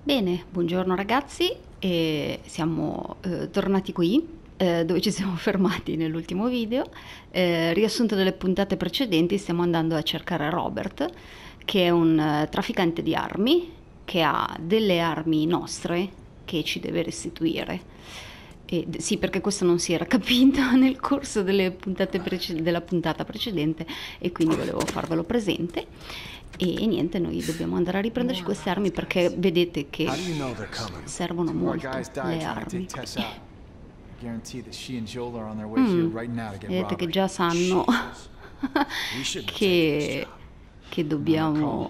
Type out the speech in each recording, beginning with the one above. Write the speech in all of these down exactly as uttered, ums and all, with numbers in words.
Bene, buongiorno ragazzi, e siamo eh, tornati qui eh, dove ci siamo fermati nell'ultimo video. Eh, riassunto delle puntate precedenti, stiamo andando a cercare Robert, che è un eh, trafficante di armi, che ha delle armi nostre che ci deve restituire. E, sì, perché questo non si era capito nel corso delle puntate prece- della puntata precedente e quindi volevo farvelo presente. E, e niente, noi dobbiamo andare a riprenderci queste armi perché vedete che servono molto le armi. Mm, vedete che già sanno che, che dobbiamo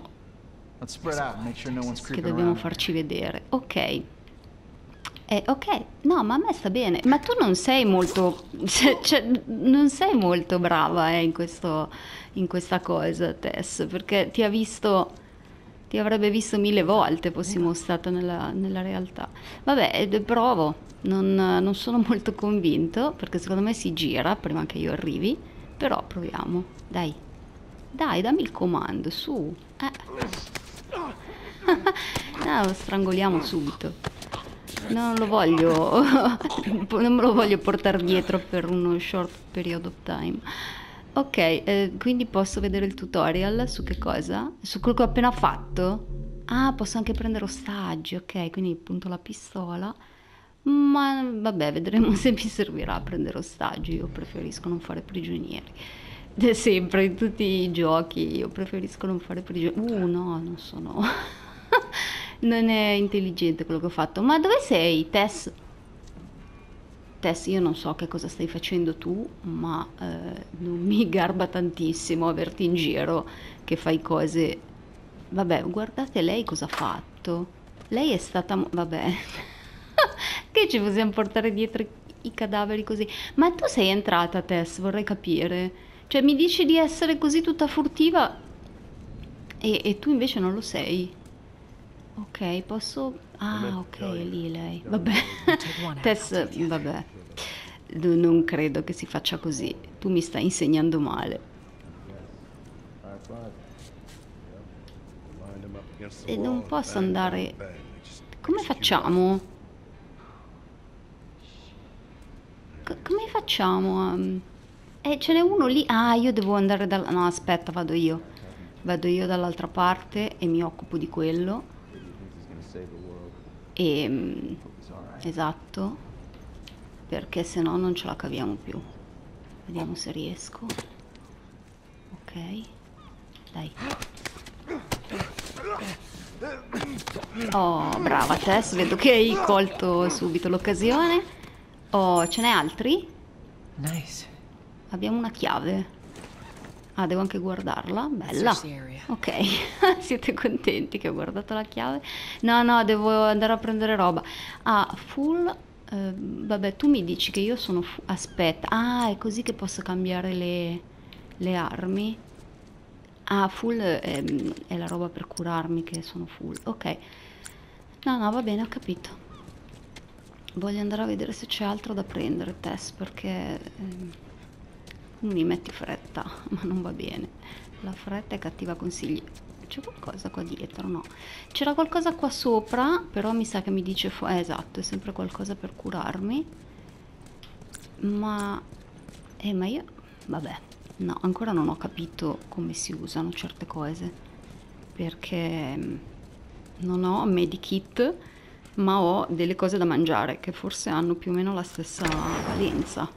che dobbiamo farci vedere. Ok. Eh, ok, no, ma a me sta bene. Ma tu non sei molto, cioè, cioè, non sei molto brava eh, in questo, in questa cosa, Tess, perché ti ha visto, ti avrebbe visto mille volte fossimo state nella, nella realtà. Vabbè, eh, provo, non, non sono molto convinto, perché secondo me si gira prima che io arrivi, però proviamo, dai, dai, dammi il comando, su. Eh. No, lo strangoliamo subito. Non lo voglio, non me lo voglio portare dietro per uno short period of time. Ok, eh, quindi posso vedere il tutorial su che cosa? Su quello che ho appena fatto? Ah, posso anche prendere ostaggi, ok, quindi punto la pistola. Ma vabbè, vedremo se mi servirà a prendere ostaggi, io preferisco non fare prigionieri. De sempre, in tutti i giochi, io preferisco non fare prigionieri. Uh, no, non sono... Non è intelligente quello che ho fatto. Ma dove sei, Tess? Tess, io non so che cosa stai facendo tu, ma eh, non mi garba tantissimo averti in giro che fai cose... Vabbè, guardate lei cosa ha fatto. Lei è stata... Vabbè, che ci possiamo portare dietro i, i cadaveri così. Ma tu sei entrata, Tess, vorrei capire. Cioè, mi dici di essere così tutta furtiva e, e tu invece non lo sei. Ok, posso... Ah, ok, è lì lei. Vabbè. Tess, vabbè. N- Non credo che si faccia così. Tu mi stai insegnando male. E non posso andare... Come facciamo? C- come facciamo? a- Eh, ce n'è uno lì. Ah, io devo andare dal... No, aspetta, vado io. Vado io dall'altra parte e mi occupo di quello. E... mm, esatto. Perché se no non ce la caviamo più. Vediamo se riesco. Ok. Dai. Oh, brava Tess, vedo che hai colto subito l'occasione. Oh, ce n'è altri? Nice. Abbiamo una chiave. Ah, devo anche guardarla. Bella. Ok, siete contenti che ho guardato la chiave? No, no, devo andare a prendere roba. Ah, full... eh, vabbè, tu mi dici che io sono... fu- Aspetta. Ah, è così che posso cambiare le, le armi? Ah, full ehm, è la roba per curarmi che sono full. Ok. No, no, va bene, ho capito. Voglio andare a vedere se c'è altro da prendere, Tess, perché ehm, mi metti fretta, ma non va bene. La fretta è cattiva consigli. C'è qualcosa qua dietro, no? C'era qualcosa qua sopra, però mi sa che mi dice... fu- eh, esatto, è sempre qualcosa per curarmi. Ma... Eh, ma io... Vabbè, no, ancora non ho capito come si usano certe cose. Perché mm, non ho medikit, ma ho delle cose da mangiare che forse hanno più o meno la stessa valenza.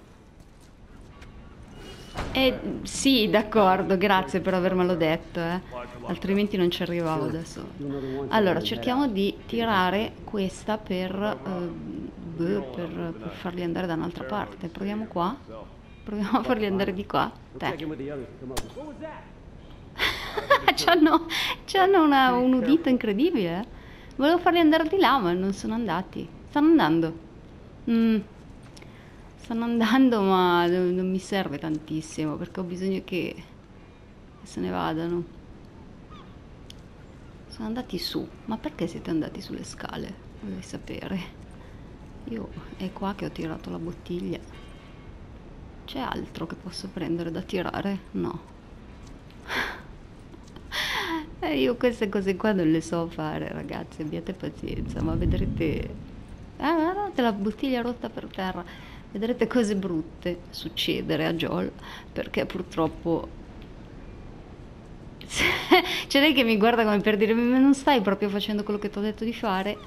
Eh, sì, d'accordo, grazie per avermelo detto, eh. Altrimenti non ci arrivavo adesso. Allora, cerchiamo di tirare questa per, eh, beh, per, per farli andare da un'altra parte. Proviamo qua. Proviamo a farli andare di qua. Te. C'hanno, c'hanno una, un udito incredibile. eh. Volevo farli andare di là, ma non sono andati. Stanno andando. Mm. Stanno andando, ma non, non mi serve tantissimo perché ho bisogno che, che se ne vadano. Sono andati su. Ma perché siete andati sulle scale? Vorrei sapere. Io è qua che ho tirato la bottiglia. C'è altro che posso prendere da tirare? No. Eh, io queste cose qua non le so fare, ragazzi, abbiate pazienza, ma vedrete... Ah, guardate la bottiglia rotta per terra. Vedrete cose brutte succedere a Joel, perché purtroppo... C'è lei che mi guarda come per dire, ma non stai proprio facendo quello che ti ho detto di fare?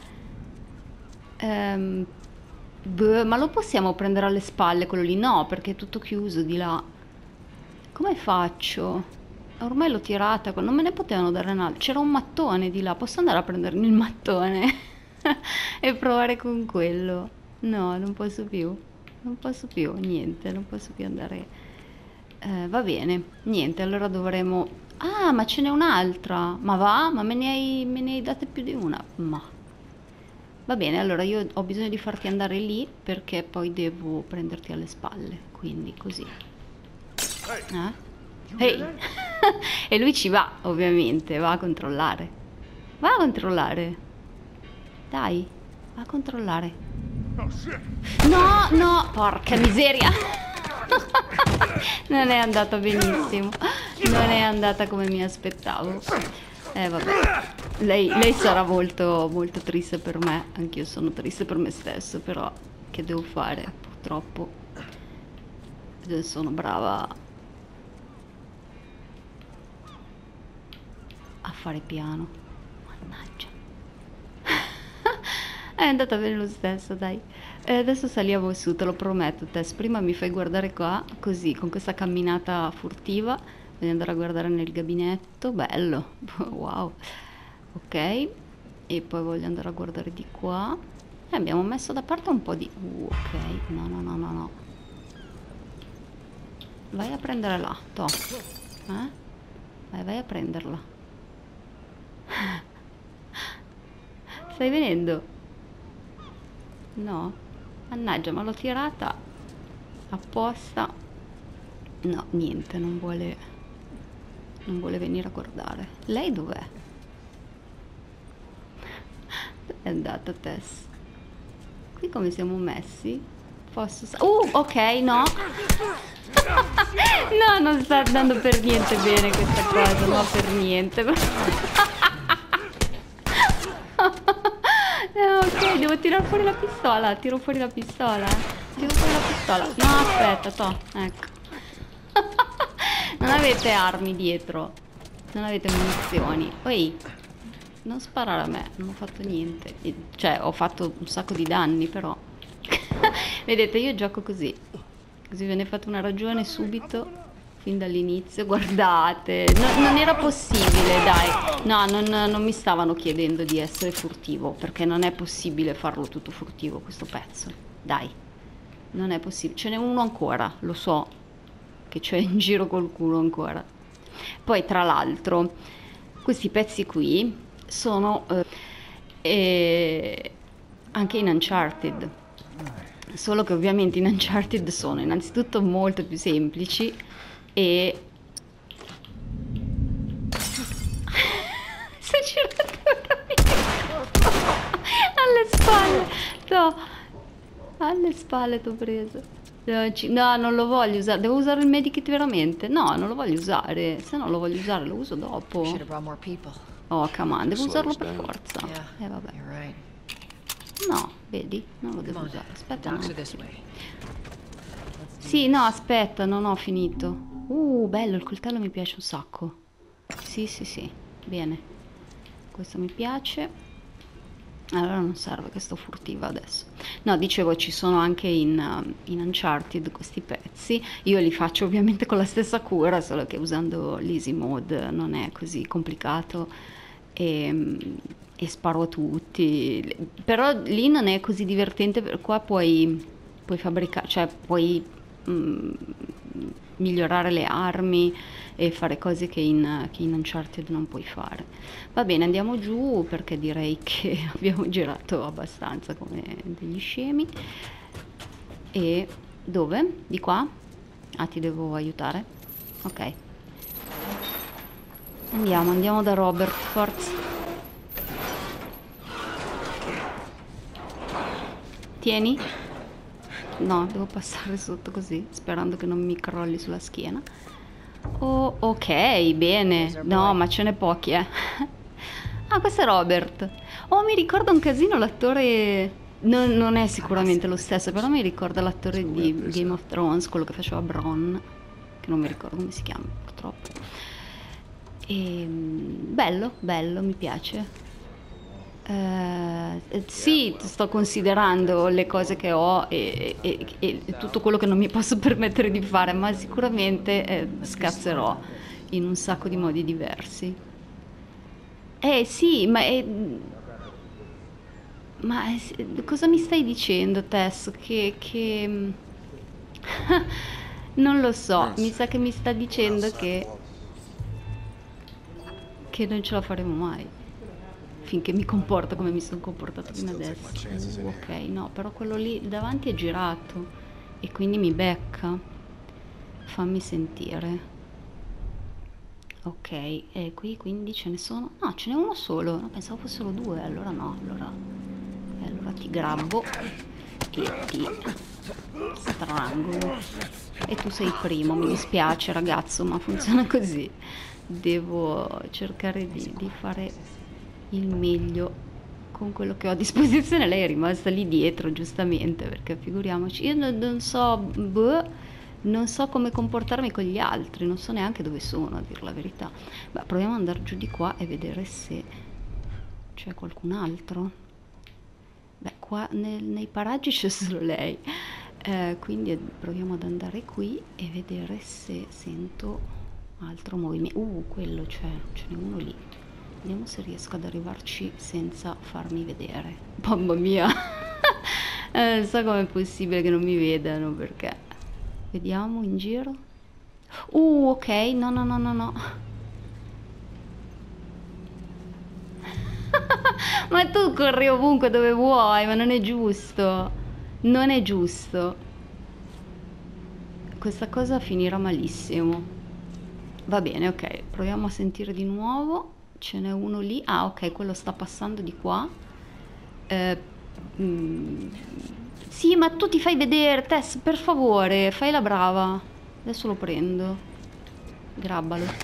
Ehm, boh, ma lo possiamo prendere alle spalle quello lì? No, perché è tutto chiuso di là. Come faccio? Ormai l'ho tirata, non me ne potevano dare un altro. C'era un mattone di là, posso andare a prendermi il mattone e provare con quello? No, non posso più. Non posso più, niente, non posso più andare. Eh, va bene, niente, allora dovremo... Ah, ma ce n'è un'altra. Ma va? Ma me ne hai, me ne hai date più di una? Ma... Va bene, allora io ho bisogno di farti andare lì perché poi devo prenderti alle spalle, quindi così. Eh? Ehi! E lui ci va, ovviamente, va a controllare. Va a controllare. Dai, va a controllare. No, no, porca miseria. Non è andata benissimo. Non è andata come mi aspettavo. Eh vabbè. Lei, lei sarà molto, molto triste per me. Anch'io sono triste per me stesso, però che devo fare? Purtroppo sono brava a fare piano. Mannaggia. È andata bene lo stesso, dai. E adesso saliamo su, te lo prometto, Tess. Prima mi fai guardare qua, così, con questa camminata furtiva. Voglio andare a guardare nel gabinetto. Bello. Wow. Ok. E poi voglio andare a guardare di qua. E abbiamo messo da parte un po' di... Uh, ok. No, no, no, no, no. Vai a prendere là, to. Eh? Vai, vai a prenderla. Stai venendo? No? Mannaggia, ma l'ho tirata apposta. No, niente, non vuole non vuole venire a guardare. Lei dov'è? Dove è andata, Tess? Qui come siamo messi? Posso... Uh, ok, no. No, non sta andando per niente bene questa cosa, no, per niente. Eh, ok, devo tirare fuori la pistola. Tiro fuori la pistola. Tiro fuori la pistola. No, aspetta, to. Ecco. Non avete armi dietro. Non avete munizioni. Poi, non sparare a me. Non ho fatto niente. Cioè, ho fatto un sacco di danni, però. Vedete, io gioco così. Così ve ne fate una ragione subito. Fin dall'inizio, guardate, no, non era possibile, dai, no, non, non mi stavano chiedendo di essere furtivo, perché non è possibile farlo tutto furtivo questo pezzo, dai, non è possibile, ce n'è uno ancora, lo so, che c'è in giro qualcuno ancora. Poi tra l'altro, questi pezzi qui sono eh, eh, anche in Uncharted, solo che ovviamente in Uncharted sono innanzitutto molto più semplici, e si è girato alle spalle, no, alle spalle t'ho preso. No, ci- no, non lo voglio usare, devo usare il medikit veramente? No, non lo voglio usare, se no lo voglio usare lo uso dopo. Should have brought more people. Oh, come on, devo usarlo per Slows down. forza. Yeah, Eh vabbè, you're right. no, vedi, non lo Come devo on, usare, aspetta docks un are this attimo. way. Sì, no, aspetta, non ho finito. Uh, bello, il coltello mi piace un sacco. Sì, sì, sì, bene. Questo mi piace. Allora non serve che sto furtiva adesso. No, dicevo, ci sono anche in, um, in Uncharted questi pezzi. Io li faccio ovviamente con la stessa cura, solo che usando l'easy mode non è così complicato. E, e sparo a tutti. Però lì non è così divertente, per qua puoi, puoi fabbricare, cioè puoi mm, migliorare le armi e fare cose che in, che in Uncharted non puoi fare. Va bene, andiamo giù perché direi che abbiamo girato abbastanza come degli scemi. E dove? Di qua? Ah, ti devo aiutare? Ok. Andiamo, andiamo da Robert, forza. Tieni? No, devo passare sotto così, sperando che non mi crolli sulla schiena. Oh, ok, bene. No, ma ce n'è pochi, eh. Ah, questo è Robert. Oh, mi ricorda un casino l'attore... Non, non è sicuramente lo stesso, però mi ricorda l'attore di Game of Thrones, quello che faceva Bronn, che non mi ricordo come si chiama, purtroppo. E, bello, bello, mi piace. Eh, eh, sì, sto considerando le cose che ho e, e- e tutto quello che non mi posso permettere di fare, ma sicuramente eh, scazzerò in un sacco di modi diversi. Eh sì, ma, è- ma è- cosa mi stai dicendo, Tess? Che, che... Non lo so, mi sa che mi sta dicendo che, che non ce la faremo mai. Finché mi comporto come mi sono comportato fino adesso. Uh, ok, no, però quello lì davanti è girato e quindi mi becca. Fammi sentire. Ok, e qui quindi ce ne sono... No, ce n'è uno solo. No, pensavo fossero due, allora no, allora... e allora ti grabbo e ti strangolo. E tu sei il primo, mi dispiace ragazzo, ma funziona così. Devo cercare di, di fare il meglio con quello che ho a disposizione. Lei è rimasta lì dietro, giustamente, perché figuriamoci, io non, non so, boh, non so come comportarmi con gli altri, non so neanche dove sono, a dir la verità. Beh, proviamo ad andare giù di qua e vedere se c'è qualcun altro. Beh, qua nel- nei paraggi c'è solo lei. Eh, quindi proviamo ad andare qui e vedere se sento altro movimento. Uh, quello c'è, ce n'è uno lì. Vediamo se riesco ad arrivarci senza farmi vedere. Mamma mia! Eh, non so com'è possibile che non mi vedano, perché... Vediamo in giro. Uh, ok, no, no, no, no, no. Ma tu corri ovunque dove vuoi, ma non è giusto. Non è giusto. Questa cosa finirà malissimo. Va bene, ok, proviamo a sentire di nuovo. Ce n'è uno lì. Ah, ok, quello sta passando di qua. Eh, mm, sì, ma tu ti fai vedere, Tess, per favore, fai la brava. Adesso lo prendo. Grabbalo.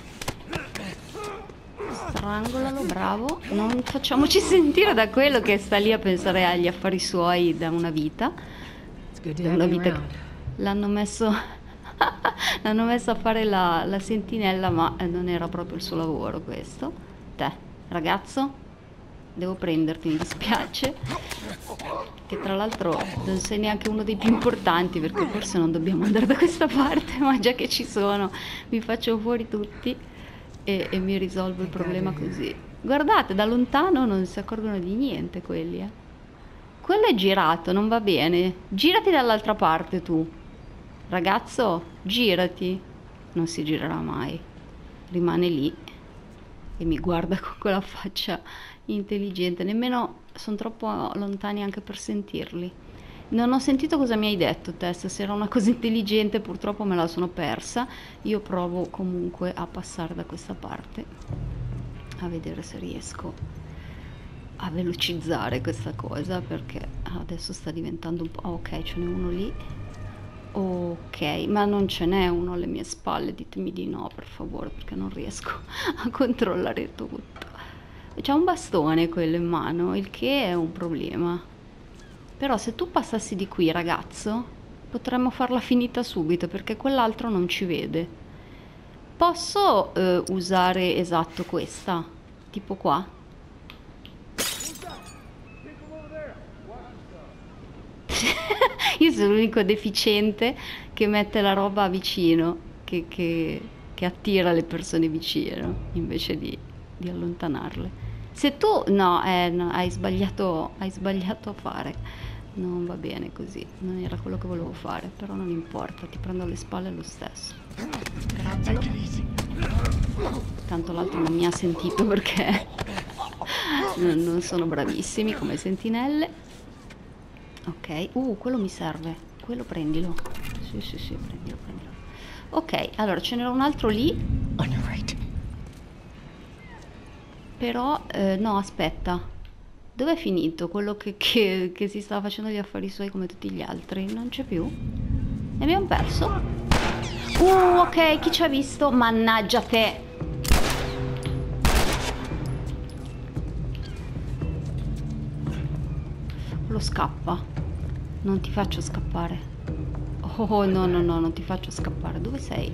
Strangolalo, bravo. Non facciamoci sentire da quello che sta lì a pensare agli affari suoi da una vita. Da una vita che l'hanno messo, l'hanno messo a fare la, la sentinella, ma non era proprio il suo lavoro questo. Te, ragazzo, devo prenderti, mi dispiace. Che tra l'altro non sei neanche uno dei più importanti, perché forse non dobbiamo andare da questa parte, ma già che ci sono, vi faccio fuori tutti. E, e mi risolvo il problema così. Guardate, da lontano non si accorgono di niente quelli, eh. Quello è girato, non va bene. Girati dall'altra parte tu. Ragazzo, girati. Non si girerà mai. Rimane lì e mi guarda con quella faccia intelligente. Nemmeno sono troppo lontani anche per sentirli. Non ho sentito cosa mi hai detto, Tess. Se era una cosa intelligente, purtroppo me la sono persa. Io provo comunque a passare da questa parte, a vedere se riesco a velocizzare questa cosa, perché adesso sta diventando un po'... Oh, ok, ce n'è uno lì. Ok, ma non ce n'è uno alle mie spalle. Ditemi di no, per favore, perché non riesco a controllare tutto. C'ha un bastone quello in mano, il che è un problema. Però se tu passassi di qui, ragazzo, potremmo farla finita subito, perché quell'altro non ci vede. Posso eh, usare, esatto, questa? Tipo qua? Io sono l'unico deficiente che mette la roba vicino, che, che- che attira le persone vicino, invece di, di allontanarle. Se tu... No, eh, no, hai sbagliato, hai sbagliato a fare. Non va bene così, non era quello che volevo fare, però non importa, ti prendo alle spalle lo stesso. Grabbalo. Tanto l'altro non mi ha sentito perché non, non sono bravissimi come sentinelle. Ok, uh, quello mi serve, quello prendilo. Sì, sì, sì, prendilo, prendilo. Ok, allora ce n'era un altro lì. On your right. Però, eh, no, aspetta. Dov'è finito quello che, che, che si stava facendo gli affari suoi come tutti gli altri? Non c'è più? Ne abbiamo perso? Uh, ok, chi ci ha visto? Mannaggia te. Lo scappa. Non ti faccio scappare. Oh, no, no, no, non ti faccio scappare. Dove sei?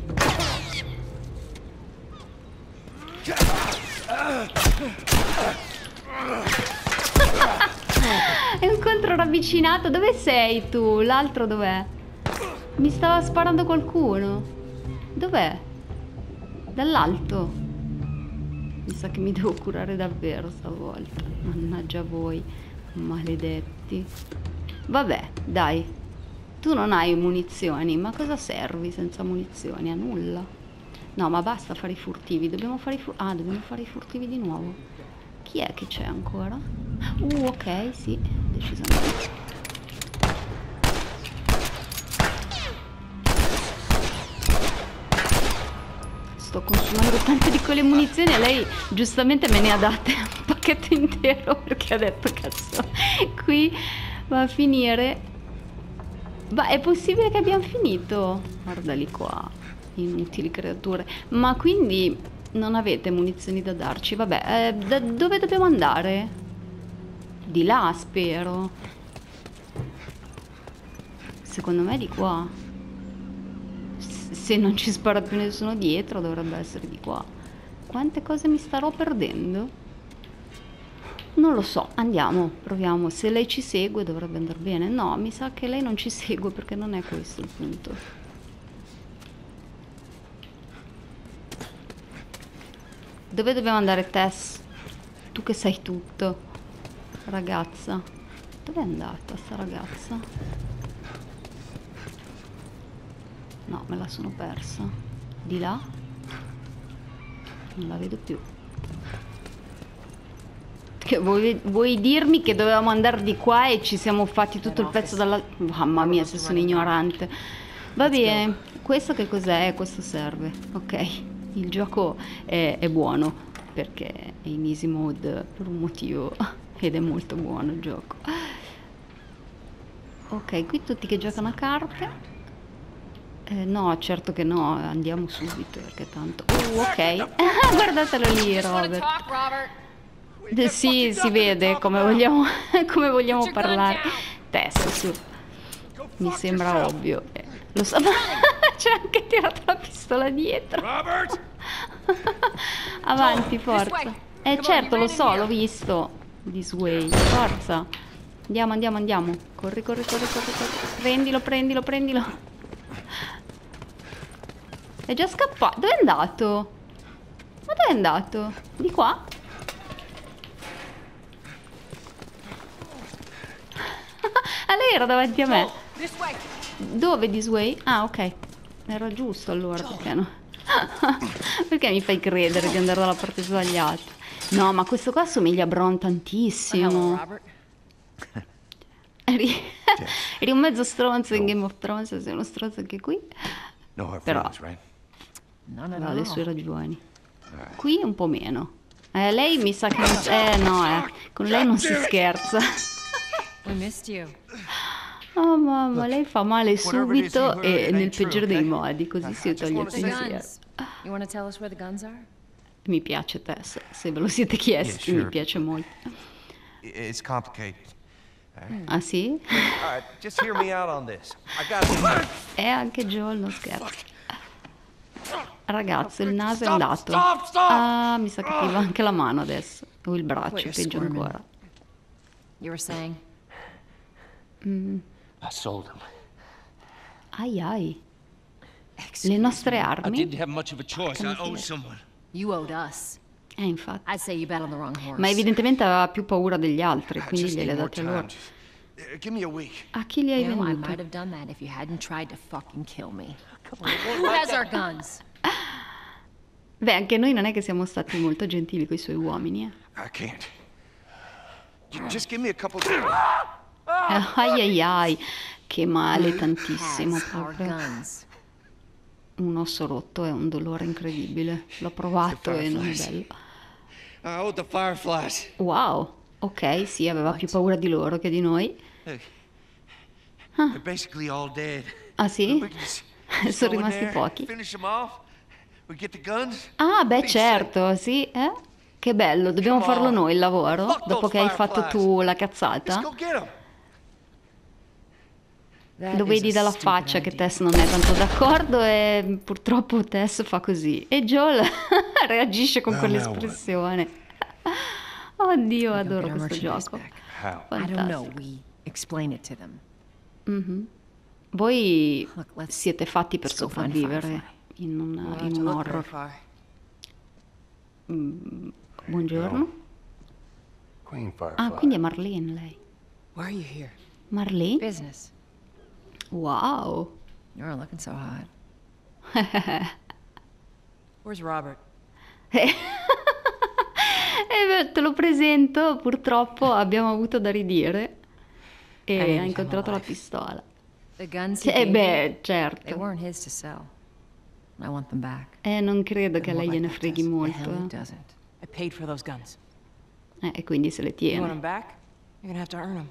È un contro ravvicinato. Dove sei tu? L'altro dov'è? Mi stava sparando qualcuno. Dov'è? Dall'alto. Mi sa che mi devo curare davvero stavolta. Mannaggia voi, maledetti. Vabbè, dai. Tu non hai munizioni, ma cosa servi senza munizioni? A nulla. No, ma basta fare i furtivi. Dobbiamo fare i furtivi. Ah, dobbiamo fare i furtivi di nuovo. Chi è che c'è ancora? Uh, ok, sì, decisamente. Sto consumando tante di quelle munizioni e lei giustamente me ne ha date un pacchetto intero perché ha detto cazzo, qui va a finire. Ma è possibile che abbiamo finito? Guardali qua, inutili creature. Ma quindi non avete munizioni da darci? Vabbè, eh, da dove dobbiamo andare? Di là, spero. Secondo me di qua. Se non ci spara più nessuno dietro dovrebbe essere di qua. Quante cose mi starò perdendo? Non lo so, andiamo, proviamo. Se lei ci segue dovrebbe andare bene. No, mi sa che lei non ci segue perché non è questo il punto. Dove dobbiamo andare, Tess? Tu che sai tutto, ragazza. Dove è andata sta ragazza? No, me la sono persa. Di là? Non la vedo più. Che vuoi, vuoi dirmi che dovevamo andare di qua e ci siamo fatti tutto il pezzo dalla... Mamma mia, se sono ignorante. Va bene, questo che cos'è? Questo serve. Ok, il gioco è, è buono perché è in easy mode per un motivo ed è molto buono il gioco. Ok, qui tutti che giocano a carte. Eh, no, certo che no, andiamo subito perché tanto... Uh, ok. Guardatelo lì, Robert. Eh, sì, si vede come vogliamo, come vogliamo parlare. Tess, su. Mi sembra ovvio. Eh, lo so, ma c'è anche tirato la pistola dietro. Avanti, forza. Eh, certo, lo so, l'ho visto. This way, forza. Andiamo, andiamo, andiamo. Corri, corri, corri, corri, corri. Prendilo, prendilo, prendilo. È già scappato. Dove è andato? Ma dove è andato? Di qua? Ah, lei era davanti a me. Dove this way? Ah, ok. Era giusto allora, perché no? Perché mi fai credere di andare dalla parte sbagliata? No, ma questo qua assomiglia a Bron tantissimo. Eri, eri un mezzo stronzo in Game of Thrones, sei uno stronzo anche qui. Però aveva le sue ragioni. Qui un po' meno. Eh, lei mi sa che non... Eh, no, eh. Con lei non si scherza. Oh mamma, lei fa male subito e nel peggiore dei modi, così si toglie il pensiero. Mi piace Tess, se ve lo siete chiesti, mi piace molto. Ah sì? E anche Joel non scherza. Ragazzo, il naso è andato. Ah, mi sa che ti va anche la mano adesso. O il braccio, peggio ancora. Mm. Ai ai. Le nostre armi. Eh, infatti. Ma evidentemente aveva più paura degli altri, quindi gliele date loro. A chi li hai vendute? Beh, anche noi non è che siamo stati molto gentili con i suoi uomini, eh. Eh, ai ai ai, che male tantissimo proprio. Un osso rotto è un dolore incredibile. L'ho provato e non è bello. Wow, ok, sì, aveva più paura di loro che di noi. Ah, ah sì? Just Sono go in rimasti there, pochi. finish them off. We get the guns. Ah, beh, Be safe. certo, sì, eh? Che bello, dobbiamo Come farlo on. noi il lavoro, Fuck dopo those che hai fatto fireflies. tu la Let's cazzata. go get them. That Lo is vedi a dalla stupid faccia che idea. Tess non è tanto d'accordo e purtroppo Tess fa così. E Joel reagisce con Well, now quell'espressione. Oddio, We go adoro get our questo merchandise gioco. back. How? I don't know. Fantastico. We explain it to them. Mhm. Voi Look, let's- siete fatti per let's go find sopravvivere Firefly. in un, We don't have in to un look very horror. far. Mm, buongiorno. Queen Firefly. Ah, quindi è Marlene lei. Why are you here? Marlene? Business. Wow. You're looking so hot. Where's Robert? E beh, te lo presento, purtroppo abbiamo avuto da ridire e didn't ha incontrato have a la life. pistola. The guns he Eh gave beh, you, they certo. weren't his to sell. I want them back. Eh, non credo che a lei More gliene like that, freghi Tess. The molto. hell it eh. doesn't. I paid for those guns. Eh, e quindi se le You want them tiene. back? You're gonna have to earn them.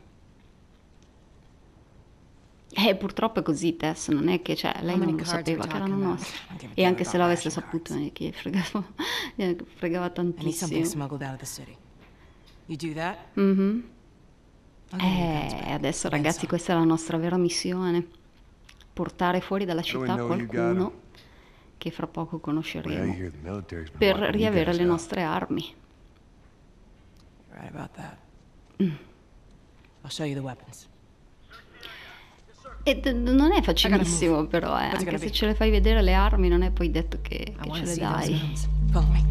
Eh, purtroppo è così, Tess, non è che, cioè, lei How many non lo cards sapeva we che erano talking about? nostri. I don't give a E damn anche se about l'avesse ration saputo, cards. eh, che fregava, eh, fregava I need something tantissimo. smuggled out of the city. You do that? Mhm. I'll give you the guns Eh, back. adesso And ragazzi, some. questa è la nostra vera missione. Portare fuori dalla do we città know you got 'em? qualcuno che fra poco Well, conosceremo you hear the military's been per wiping you riavere guys le out. nostre armi. You're right about that. Mm. I'll show you the weapons. E d- non è facilissimo però, eh, What's it anche gonna se be? ce le fai vedere le armi non è poi detto che, I che ce want to le see those dai. guns. Follow me.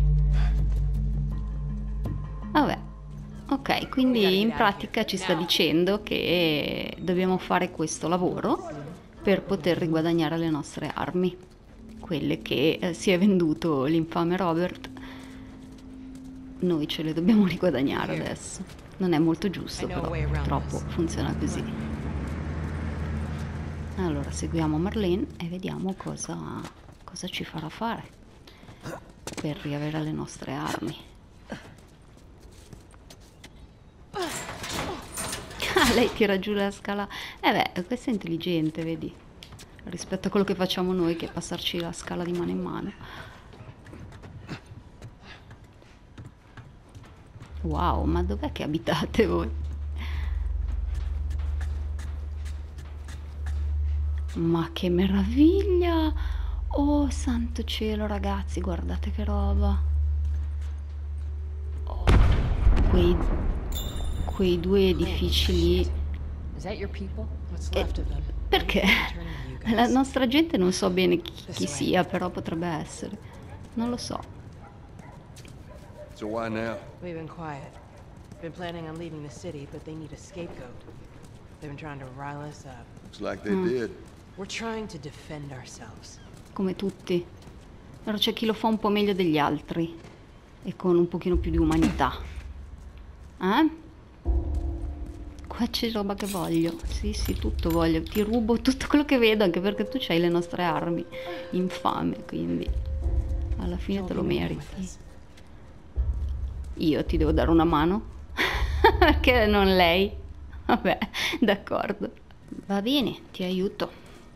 Vabbè, ok, quindi in pratica ci sta dicendo che dobbiamo fare questo lavoro per poter riguadagnare le nostre armi, quelle che eh, si è venduto l'infame Robert. Noi ce le dobbiamo riguadagnare adesso. Non è molto giusto, però purtroppo funziona così. Allora seguiamo Marlene e vediamo cosa, cosa ci farà fare per riavere le nostre armi. Ah, lei tira giù la scala. Eh beh, questo è intelligente, vedi? Rispetto a quello che facciamo noi, che è passarci la scala di mano in mano. Wow, ma dov'è che abitate voi? Ma che meraviglia! Oh, santo cielo, ragazzi, guardate che roba. Oh, quei, quei due edifici lì. Is that your people? What's left of them? Perché? Turning to you La guys. nostra gente non so bene chi, chi sia, però potrebbe essere. Non lo so. So why now? We've been quiet. Been planning on leaving the city, but they need a scapegoat. They've been trying to rile us up. Looks like they did. We're trying to defend ourselves. Come tutti. Però c'è chi lo fa un po' meglio degli altri. E con un pochino più di umanità. Eh? Qua c'è roba che voglio. Sì, sì, tutto voglio. Ti rubo tutto quello che vedo, anche perché tu c'hai le nostre armi. Infame, quindi. Alla fine te lo meriti. Io ti devo dare una mano? Perché non lei? Vabbè, d'accordo. Va bene, ti aiuto.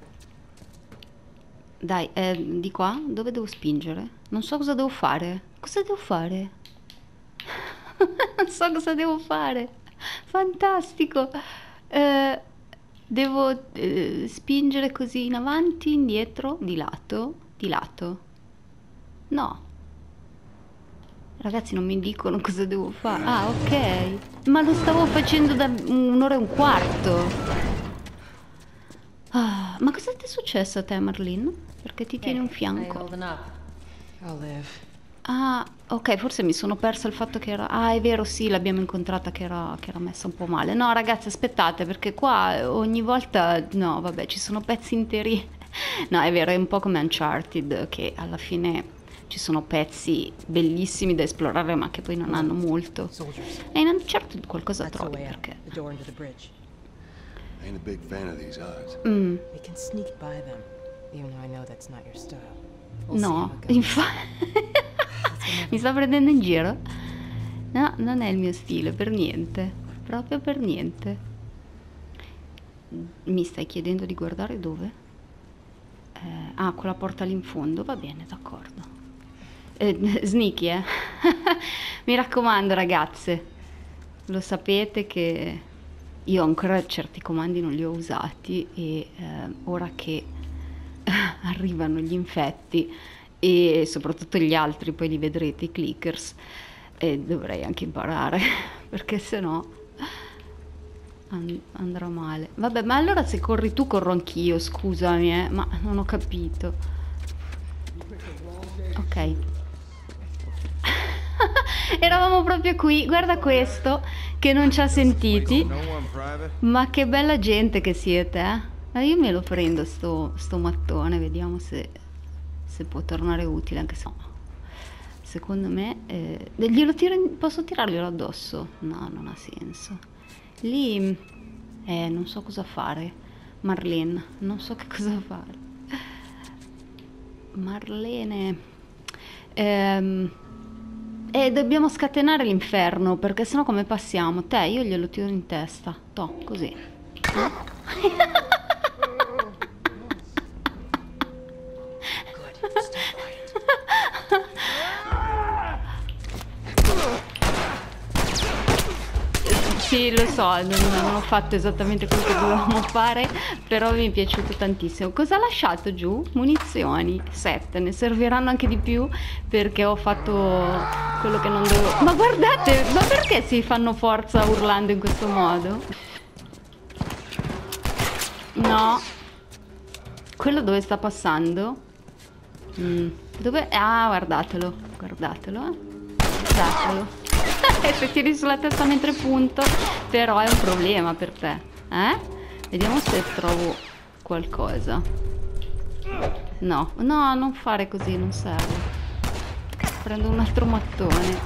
Dai, eh, di qua? Dove devo spingere? Non so cosa devo fare. Cosa devo fare? Non so cosa devo fare. Fantastico. Eh, devo eh, spingere così in avanti, indietro, di lato, di lato. No. Ragazzi, non mi dicono cosa devo fare. Ah, ok. Ma lo stavo facendo da un'ora e un quarto. Ah, ma cosa ti è successo a te, Marlene? Perché ti tieni un How you fianco? holding up? I'll live. Ah, ok, forse mi sono persa il fatto che era... Ah, è vero, sì, l'abbiamo incontrata che era, che era messa un po' male. No, ragazzi, aspettate, perché qua ogni volta... No, vabbè, ci sono pezzi interi. No, è vero, è un po' come Uncharted, che alla fine ci sono pezzi bellissimi da esplorare, ma che poi non hanno molto. Soldiers. E in Uncharted qualcosa That's the trovi, way out. perché... The door into the bridge. Ain't a big fan of these odds. Mm, We can sneak by them, even though I know that's not your style. no, infatti... Mi sta prendendo in giro? No, non è il mio stile, per niente. Proprio per niente. Mi stai chiedendo di guardare dove? Eh, ah, quella porta lì in fondo, va bene, d'accordo. Eh, sneaky, eh? Mi raccomando, ragazze, lo sapete che io ancora certi comandi non li ho usati e eh, ora che arrivano gli infetti e soprattutto gli altri, poi li vedrete, i clickers, e dovrei anche imparare perché sennò and- andrà male. Vabbè, ma allora se corri tu corro anch'io, scusami, eh, ma non ho capito. Ok. Eravamo proprio qui, guarda questo che non ci ha sentiti, ma che bella gente che siete, eh? Ma io me lo prendo sto, sto mattone, vediamo se, se può tornare utile, anche se no. Secondo me eh, glielo tiro in- posso tirarglielo addosso? No, non ha senso. Lì eh, non so cosa fare. Marlene, non so che cosa fare. Marlene ehm, e dobbiamo scatenare l'inferno, perché sennò come passiamo? Te, io glielo tiro in testa. Toh, così. Sì, lo so, non, non ho fatto esattamente quello che dovevamo fare, però mi è piaciuto tantissimo. Cosa ha lasciato giù? Munizioni, sette, ne serviranno anche di più perché ho fatto quello che non dovevo. Ma guardate, ma perché si fanno forza urlando in questo modo? No. Quello dove sta passando? Mm. Dove? Ah, guardatelo, guardatelo, eh. Guardatelo. E se tiri sulla testa mentre punto, però è un problema per te, eh? Vediamo se trovo qualcosa. No, no, non fare così, non serve. Prendo un altro mattone.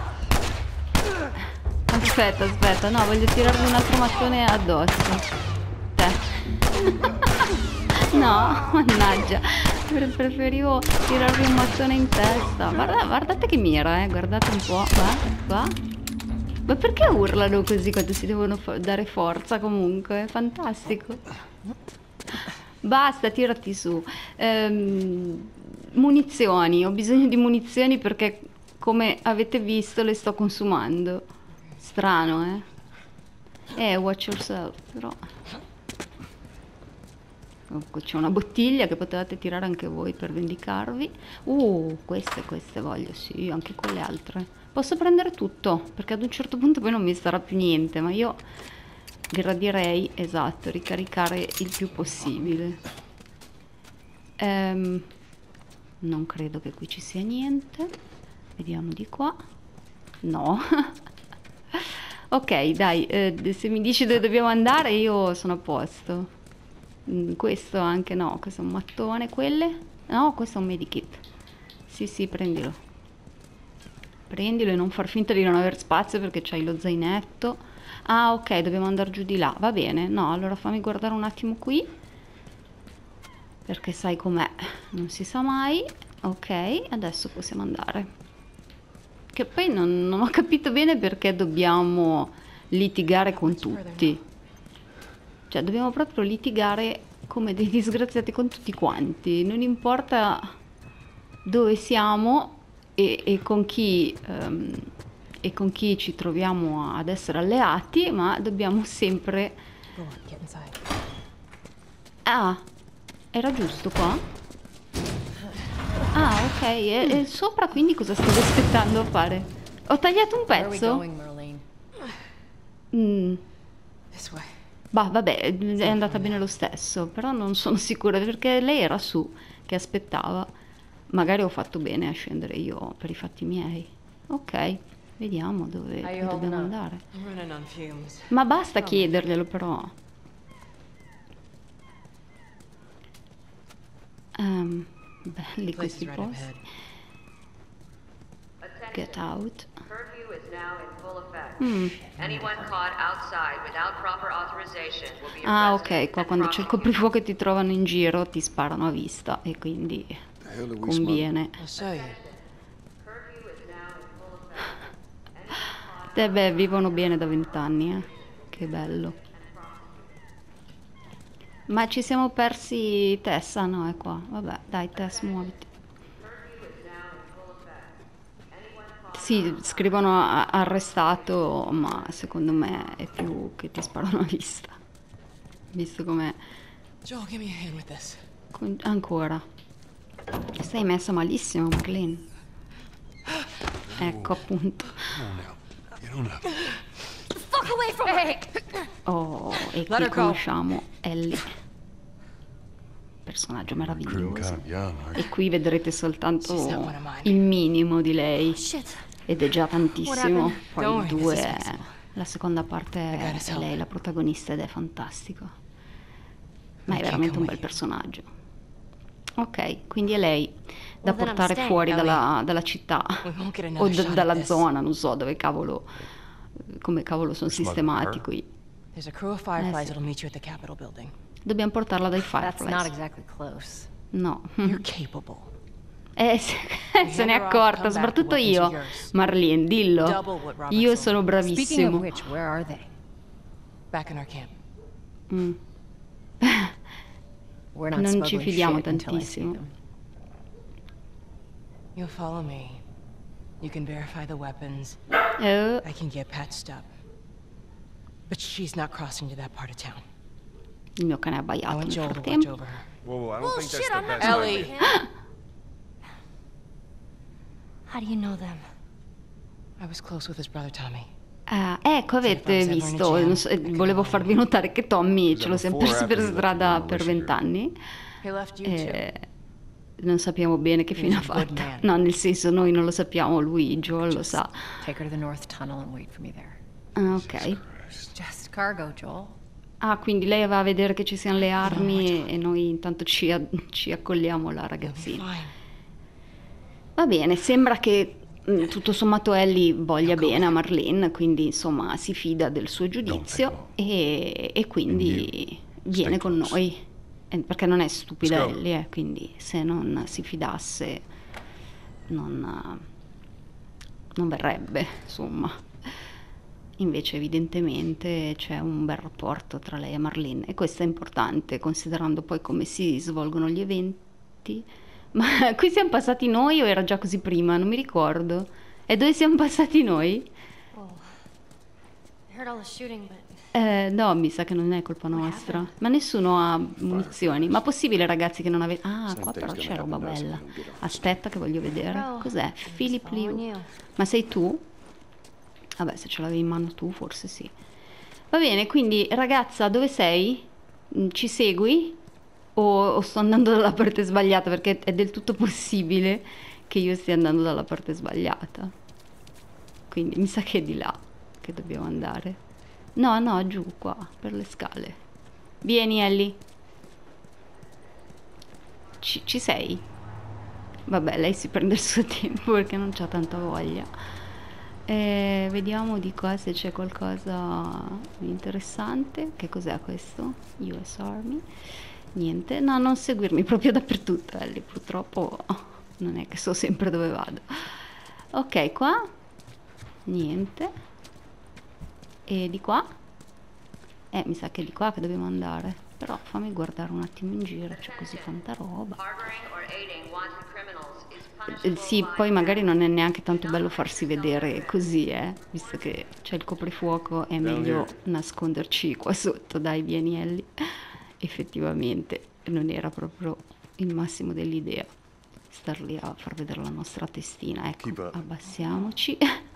Aspetta, aspetta, no, voglio tirarmi un altro mattone addosso. Te. No, mannaggia, preferivo tirarmi un mattone in testa. Guarda, guardate che mira, eh, guardate un po', qua, qua. Ma perché urlano così quando si devono dare forza comunque? È fantastico. Basta, tirati su. Ehm, munizioni, ho bisogno di munizioni perché come avete visto le sto consumando. Strano, eh? Eh, watch yourself, però... C'è una bottiglia che potevate tirare anche voi per vendicarvi. Uh, queste, queste voglio, sì, anche quelle altre. Posso prendere tutto, perché ad un certo punto poi non mi sarà più niente, ma io gradirei, esatto, ricaricare il più possibile. Ehm, non credo che qui ci sia niente. Vediamo di qua. No. Ok, dai, eh, se mi dici dove dobbiamo andare io sono a posto. Mm, questo anche no, questo è un mattone, quelle? No, questo è un medikit. Sì, sì, prendilo. Prendilo e non far finta di non aver spazio perché c'hai lo zainetto. Ah, ok, dobbiamo andare giù di là. Va bene, no, allora fammi guardare un attimo qui. Perché sai com'è, non si sa mai. Ok, adesso possiamo andare. Che poi non, non ho capito bene perché dobbiamo litigare con tutti. Cioè, dobbiamo proprio litigare come dei disgraziati con tutti quanti. Non importa dove siamo e, e, con chi, um, e con chi ci troviamo ad essere alleati, ma dobbiamo sempre... Ah, era giusto qua? Ah, ok. E, e sopra quindi cosa stavo aspettando a fare? Ho tagliato un pezzo? Mm. Bah, vabbè, è andata bene lo stesso, però non sono sicura perché lei era su che aspettava. Magari ho fatto bene a scendere io per i fatti miei. Ok, vediamo dove, dove dobbiamo andare. Ma basta chiederglielo però. Um, belli questi posti. Get out. Mm. Ah, ok, qua quando c'è il coprifuoco e ti trovano in giro ti sparano a vista e quindi conviene. Eh beh, vivono bene da vent'anni, eh. Che bello. Ma ci siamo persi Tessa, no, è qua. Vabbè, dai Tess, muoviti. Sì, scrivono a- arrestato, ma secondo me è più che ti sparano a vista. Visto come... Joel, give me a hand with this. con- Ancora. Sei messa malissimo, Marlene. Ecco, appunto. Come on now. Get on up. Fuck away from her! Oh, e Let qui her go. conosciamo Ellie. Personaggio Crew meraviglioso. kind of young, aren't E you? qui vedrete soltanto She's not one of mine. il minimo di lei. Shit. Ed è già tantissimo. What Poi Don't il worry, due this is è... fixable. La seconda parte I è, got us è help. lei la protagonista ed è fantastico. Ma è I can't veramente un come bel with personaggio. Ok, quindi è lei da Well, then I'm portare staying, fuori Ellie. dalla, dalla città We won't get o another d- shot at dalla this. zona, non so dove cavolo, come cavolo sono Smuggling sistemati her? qui. There's a crew of Fireflies Eh, sì. that'll meet you at the Capitol building. Dobbiamo portarla dai That's not Fireflies. exactly close. No. You're capable. Eh, se, se n'è hand her off, accorta, come back, soprattutto the weapons io. are yours. Marlene, dillo. Double what Robert Io sold. sono Speaking of bravissimo. which, where are they? Back in our camp. Mm. We're not Non ci smuggling fidiamo shit until I see tantissimo. them. You'll follow me. You can verify the weapons. Eh, I can get patched up. But she's not crossing to that part of town. il mio cane ha I abbaiato want nel Joel to watch frattempo. over her. Whoa, whoa, I don't think Bullshit, that's the I'm not best Ellie. idea. him. How do you know them? I was close with his brother Tommy. Ah, ecco, avete Sì, visto, sì, non so, eh, sì. volevo farvi notare che Tommy ce l'ho sempre Before or per after you strada left your per relationship? vent'anni. He left you too. Eh, non sappiamo bene che He fine ha was a good fatto. man. No, nel senso noi non lo sappiamo, lui, Joel, lo sa. Take her to the North Tunnel and wait for me there. Ah, ok. Just cargo, Joel. Ah, quindi lei va a vedere che ci siano le armi e, e noi intanto ci, a- ci accogliamo la You'll be ragazzina. fine. Va bene, sembra che mh, tutto sommato Ellie voglia bene a Marlene, quindi insomma si fida del suo giudizio e, e quindi viene con noi. Eh, Perché non è stupida Let's go. Ellie, eh, quindi se non si fidasse non, non verrebbe, insomma. Invece evidentemente c'è un bel rapporto tra lei e Marlene e questo è importante considerando poi come si svolgono gli eventi. Ma qui siamo passati noi o era già così prima? Non mi ricordo. E dove siamo passati noi? Oh. I heard all the shooting, but Eh, no, mi sa che non è colpa nostra. Ma nessuno ha munizioni. Ma possibile ragazzi che non avete... Ah, qua però c'è roba bella. Aspetta che voglio vedere. Bro, Cos'è? I'm Philip just following Liu. you. Ma sei tu? Vabbè, se ce l'avevi in mano tu, forse sì. Va bene, quindi ragazza, dove sei? Mm, Ci segui? O, o sto andando dalla parte sbagliata? Perché è del tutto possibile che io stia andando dalla parte sbagliata. Quindi mi sa che è di là che dobbiamo andare. No, no, giù qua, per le scale. Vieni, Ellie. Ci, ci sei? Vabbè, lei si prende il suo tempo perché non c'ha tanta voglia. Eh, vediamo di qua se c'è qualcosa di interessante. Che cos'è questo? U S Army. Niente. No, non seguirmi proprio dappertutto, Ellie. Purtroppo non è che so sempre dove vado. Ok, qua. Niente. E di qua? Eh, mi sa che è di qua che dobbiamo andare. Però fammi guardare un attimo in giro, c'è così tanta roba. Eh, Sì, poi magari non è neanche tanto bello farsi vedere così, eh. Visto che c'è il coprifuoco, è meglio nasconderci qua sotto. Dai, vieni Ellie. Effettivamente non era proprio il massimo dell'idea star lì a far vedere la nostra testina. Ecco, Keep up. abbassiamoci.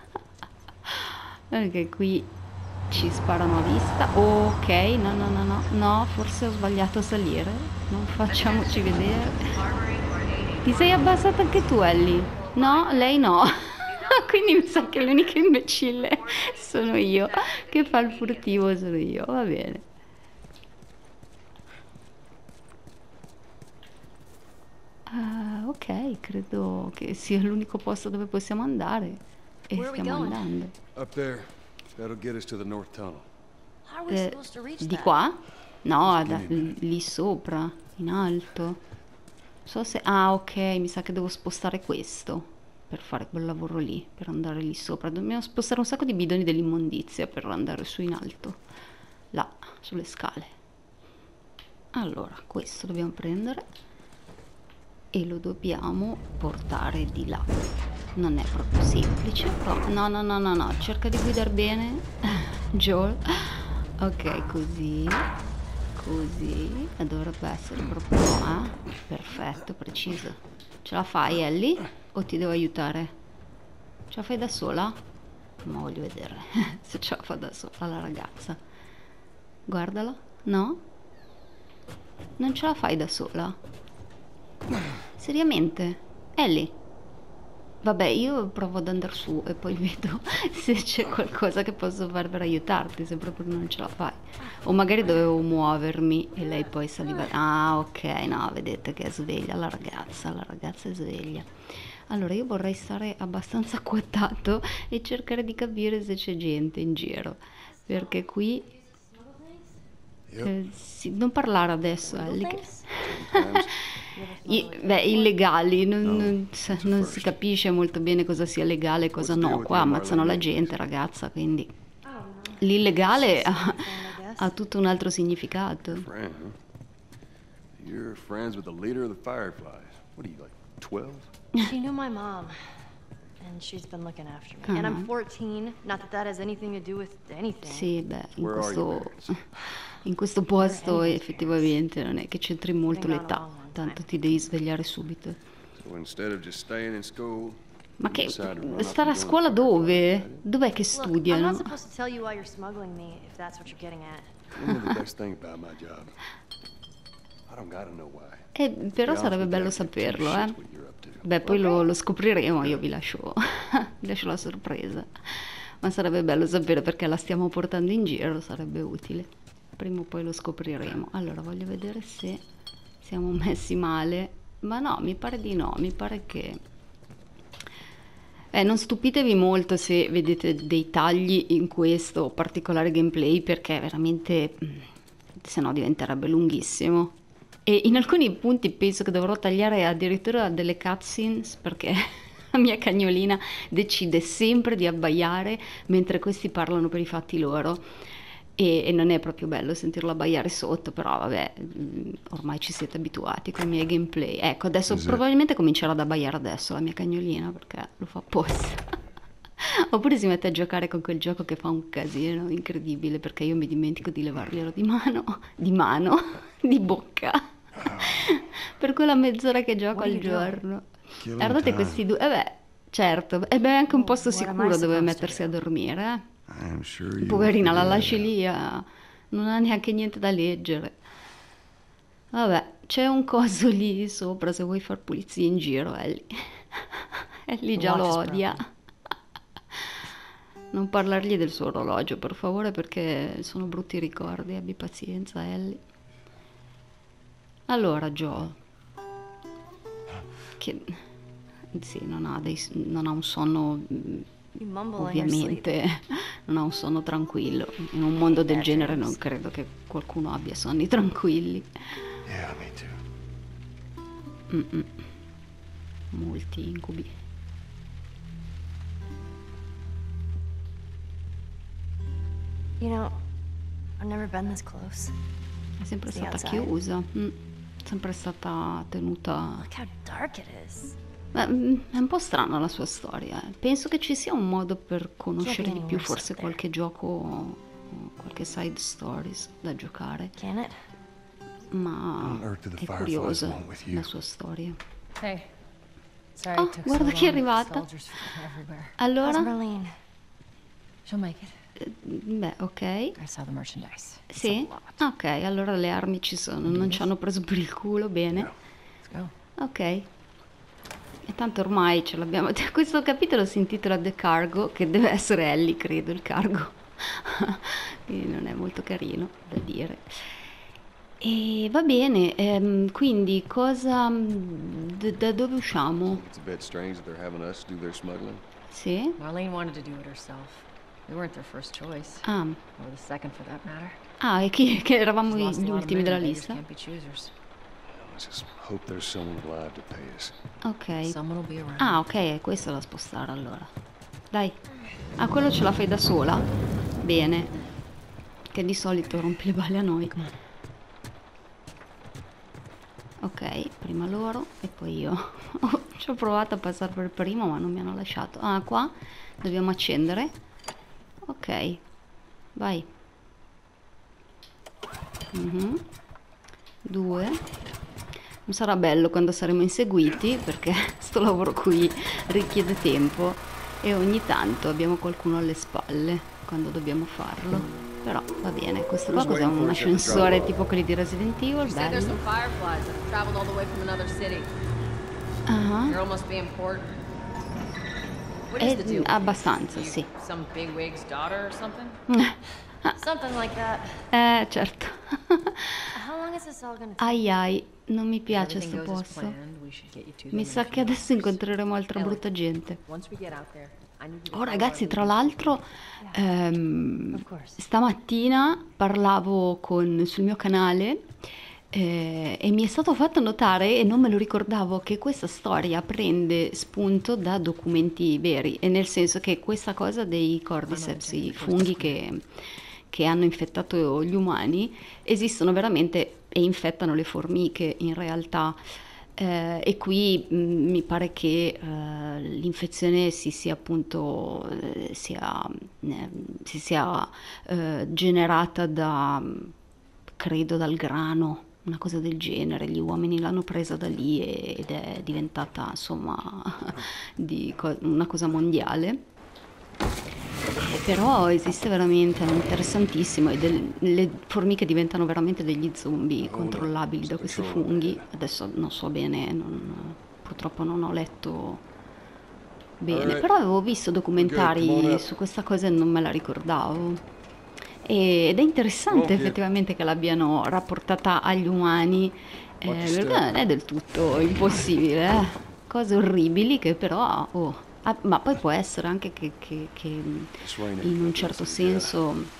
Perché qui ci sparano a vista. Ok, no, no, no, no, no, forse ho sbagliato a salire. Non facciamoci vedere. Ti sei abbassata anche tu, Ellie? No, lei no. Quindi mi sa che l'unica imbecille sono io. Che fa il furtivo sono io. Va bene. Ah, ok, credo che sia l'unico posto dove possiamo andare. E Where are we stiamo going? andando. Up there. That'll get us to the North Tunnel. how are we Eh, supposed to reach di that? qua? No, da- give me a minute. lì sopra, in alto. Non so se... Ah, ok, mi sa che devo spostare questo per fare quel lavoro lì, per andare lì sopra. Dobbiamo spostare un sacco di bidoni dell'immondizia per andare su in alto. Là, sulle scale. Allora, questo dobbiamo prendere e lo dobbiamo portare di là. Non è proprio semplice, però no, no, no, no, no, cerca di guidare bene, Joel. Ok, così, così, e dovrebbe essere proprio, eh? Perfetto, preciso. Ce la fai, Ellie? O ti devo aiutare? Ce la fai da sola? Ma voglio vedere se ce la fa da sola la ragazza. Guardala, no? Non ce la fai da sola? Seriamente? Ellie? Vabbè, io provo ad andare su e poi vedo se c'è qualcosa che posso fare per aiutarti, se proprio non ce la fai. O magari dovevo muovermi e lei poi saliva. Ah, ok, no, vedete che è sveglia la ragazza, la ragazza è sveglia. Allora, io vorrei stare abbastanza quotato e cercare di capire se c'è gente in giro. Perché qui... Eh, sì, non parlare adesso, Ellie. Che... I, beh, illegali, non, non, se- non si capisce molto bene cosa sia legale e cosa no. Qua ammazzano la gente, ragazza, quindi l'illegale ha, ha tutto un altro significato. Friend, huh? You're friends with the leader of the Fireflies. What are you, like, twelve? She knew my mom, and she's been looking after me. And I'm fourteen. Not that that has anything to do with anything. Sì, beh, in Where are your questo, parents? in questo posto effettivamente non è che c'entri molto l'età, tanto ti devi svegliare subito. So instead of just staying in school, Ma you che, decided to run off stare a and join scuola the Fireflies, dove? right? Dov'è che Look, I'm studiano? not supposed to tell you why you're smuggling me, if that's what you're getting at. You know the best thing about my job? I don't gotta know why. Eh, però sarebbe bello saperlo, eh. Beh, poi lo, lo scopriremo, io vi lascio, vi lascio la sorpresa. Ma sarebbe bello sapere perché la stiamo portando in giro, sarebbe utile. Prima o poi lo scopriremo. Allora, voglio vedere se siamo messi male. Ma no, mi pare di no, mi pare che... Eh, non stupitevi molto se vedete dei tagli in questo particolare gameplay, perché veramente, se no diventerebbe lunghissimo. E in alcuni punti penso che dovrò tagliare addirittura delle cutscenes, perché la mia cagnolina decide sempre di abbaiare mentre questi parlano per i fatti loro. E, e non è proprio bello sentirlo abbaiare sotto, però vabbè, mh, ormai ci siete abituati con i miei gameplay. Ecco, adesso Esatto. probabilmente comincerà ad abbaiare adesso la mia cagnolina, perché lo fa apposta. Oppure si mette a giocare con quel gioco che fa un casino incredibile, perché io mi dimentico di levarglielo di mano, di mano, di bocca, per quella mezz'ora che gioco al giorno. Killing Guardate time. questi due, eh beh, certo, e beh, è anche un posto What am I sicuro dove supposed to mettersi a do? dormire, eh. I am sure you Poverina, la will figure lasci that lì, a- non ha neanche niente da leggere. Vabbè, c'è un coso lì sopra se vuoi far pulizia in giro, Ellie. Ellie già lo Watch is odia. Non parlargli del suo orologio, per favore, perché sono brutti ricordi, abbi pazienza, Ellie. Allora, Joel, che sì, non ha, dei- non ha un sonno, mm, You mumble in your sleep. ovviamente, non ha un sonno tranquillo. In un mondo del genere non credo che qualcuno abbia sonni tranquilli. Yeah, me too. Mm-mm. Molti incubi. You know, I've never been this close. È sempre Sì, stata outside. chiusa, mm, sempre stata tenuta. Look how dark it is. Beh, mm, è un po' strana la sua storia. eh. Penso che ci sia un modo per conoscere di any più, worse forse up there. qualche gioco, o qualche side stories da giocare, Can it? ma On earth do the è Fireflies curiosa want with you? la sua storia. Hey. Sorry Oh, it took guarda so chi è long. arrivata. Soldiers everywhere. How's Allora, Marlene? She'll make it. eh, beh, ok. I saw the merchandise. It's Sì? a lot. Ok, allora le armi ci sono, non ci hanno preso per il culo, bene. Let's go. Ok. E tanto ormai ce l'abbiamo. Questo capitolo si intitola The Cargo, che deve essere Ellie, credo, il cargo. Quindi non è molto carino da dire. E va bene, ehm, quindi cosa... d- da dove usciamo? It's a bit strange that they're having us do their smuggling. Sì? Marlene wanted to do it herself. We weren't their first choice. Ah, Or the second for that matter. ah e chi, che eravamo She's lost a gli lot of ultimi men, della beggars lista? can't be choosers. Let's just hope there's someone alive to pay us. Ok. Someone will be around. Ah, ok, questo è da spostare allora. Dai. Ah, quello ce la fai da sola? Bene. Che di solito rompi le balle a noi. Ok, prima loro e poi io. Ci ho provato a passare per primo ma non mi hanno lasciato. Ah, qua dobbiamo accendere. Ok, vai. Mhm. Due. Non sarà bello quando saremo inseguiti perché sto lavoro qui richiede tempo e ogni tanto abbiamo qualcuno alle spalle quando dobbiamo farlo. Però va bene, questo qua cos'è? Un ascensore tipo quelli di Resident Evil, bello. Ah, Girl must be important. What is the è deal? abbastanza, You sì. some bigwig's daughter or something? Something like that. Eh, certo. How long is this all gonna take? Ai ai, non mi piace Everything sto goes as posto. planned, we should get you to them Mi in a sa few che adesso hours. incontreremo altra brutta gente. Once we get out there, I need you to Oh follow ragazzi, our tra lead. l'altro ehm, Of course. stamattina parlavo con, sul mio canale eh, e mi è stato fatto notare, e non me lo ricordavo, che questa storia prende spunto da documenti veri, e nel senso che questa cosa dei cordyceps, i funghi che, che hanno infettato gli umani, esistono veramente e infettano le formiche in realtà. Eh, e qui mh, mi pare che eh, l'infezione si sia appunto eh, sia, eh, si sia eh, generata da, credo, dal grano, una cosa del genere. Gli uomini l'hanno presa da lì e- ed è diventata insomma di co- una cosa mondiale. Eh, però esiste veramente, è interessantissimo, e del- le formiche diventano veramente degli zombie controllabili da questi funghi. Adesso non so bene, non- purtroppo non ho letto bene, Alright. però avevo visto We're good, come on documentari up. su questa cosa e non me la ricordavo. E- ed è interessante Ok. effettivamente che l'abbiano rapportata agli umani, eh, Watch your perché step. non è del tutto impossibile, eh. Cose orribili che però... oh, ah, ma poi può essere anche che, che- che This way, in un certo senso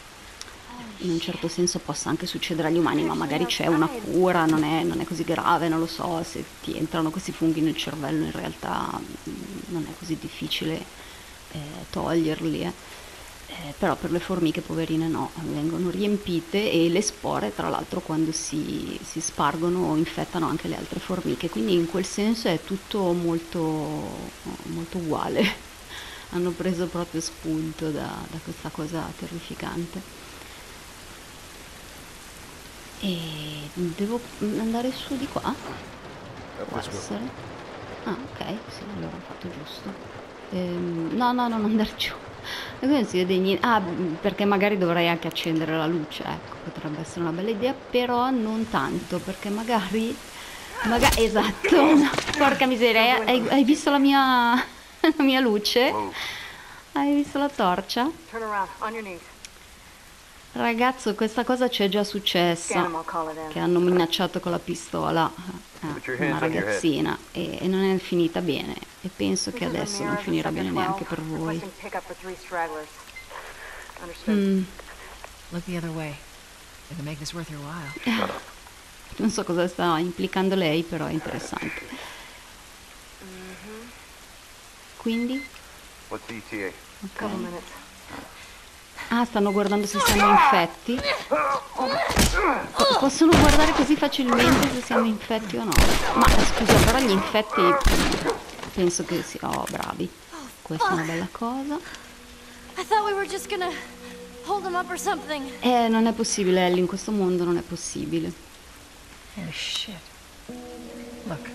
in un certo senso possa anche succedere agli umani, ma magari c'è una cura, non è, non è così grave, non lo so, se ti entrano questi funghi nel cervello in realtà mm, non è così difficile eh, toglierli, eh. Eh, però per le formiche poverine no, vengono riempite e le spore tra l'altro quando si, si spargono infettano anche le altre formiche, quindi in quel senso è tutto molto, molto uguale. Hanno preso proprio spunto da, da questa cosa terrificante. E devo andare su di qua? Può essere? Ah, ok, sì, allora ho fatto giusto. Ehm, no, no, non andare giù. E qui non si vede niente. Ah, perché magari dovrei anche accendere la luce, ecco, potrebbe essere una bella idea, però non tanto, perché magari... magari esatto, no, porca miseria, hai, hai visto la mia, la mia luce? Hai visto la torcia? Turn around, on your knees. Ragazzo, questa cosa ci è già successa, I'll call it in. che hanno minacciato con la pistola eh, Put your una hands on your head. ragazzina e, e non è finita bene, e penso che adesso non finirà bene neanche per voi. Requesting pickup for three stragglers. Understood. Mm, Look the other way. It'll make this worth your while. non so cosa sta implicando lei, però è interessante. Quindi? What's the E T A? Ok. Couple minutes. Ah, stanno guardando se siamo infetti. Possono guardare così facilmente se siamo infetti o no. Ma scusa, però gli infetti penso che sia... Oh, bravi. Questa è una bella cosa. I thought we were just gonna hold him up or something. Eh, non è possibile, Ellie, in questo mondo non è possibile. Oh shit. Look.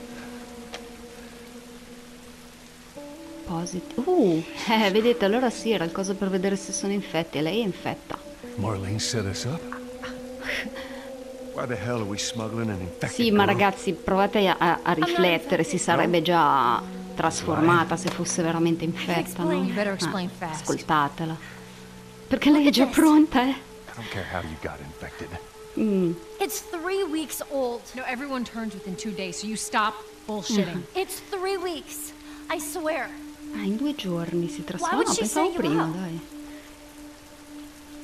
Posit- Uh, eh, vedete, allora sì, era il coso per vedere se sono infetti, e lei è infetta. Marlene set us up? Why the hell are we smuggling an infected Sì, ma girl? ragazzi, provate a, a riflettere, si sarebbe già trasformata se fosse veramente infetta, no? You better explain Ah, fast. ascoltatela. Perché lei è già pronta, eh? I don't care how you got infected. Mm. It's three weeks old. No, everyone turns within two days, so you stop bullshitting. It's three weeks. I swear. Ah, in due giorni si Why trasforma, would no, she pensavo say you prima, out? dai.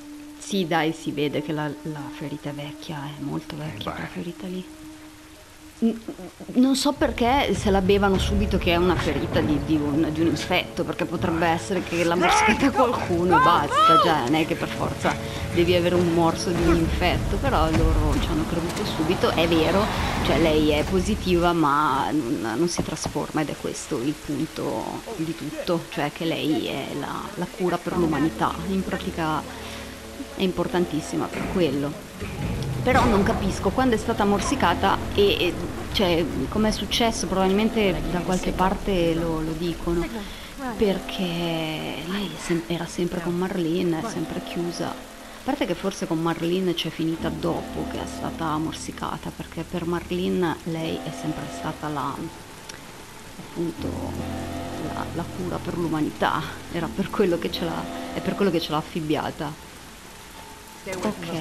Sì, dai, si vede che la, la ferita è vecchia, è molto vecchia quella ferita lì. Non so perché se la bevano subito che è una ferita di, di, un, di un infetto, perché potrebbe essere che l'ha morsicata qualcuno e basta, cioè non è che per forza devi avere un morso di un infetto, però loro ci hanno creduto subito, è vero, cioè lei è positiva ma non, non si trasforma ed è questo il punto di tutto, cioè che lei è la, la cura per l'umanità, in pratica è importantissima per quello. Però non capisco quando è stata morsicata e, e cioè come è successo, probabilmente da qualche parte lo, lo dicono, perché lei è sem- era sempre con Marlene, è sempre chiusa, a parte che forse con Marlene c'è finita dopo che è stata morsicata, perché per Marlene lei è sempre stata la, appunto, la, la cura per l'umanità, era per quello che ce l'ha, è per quello che ce l'ha affibbiata. Ok.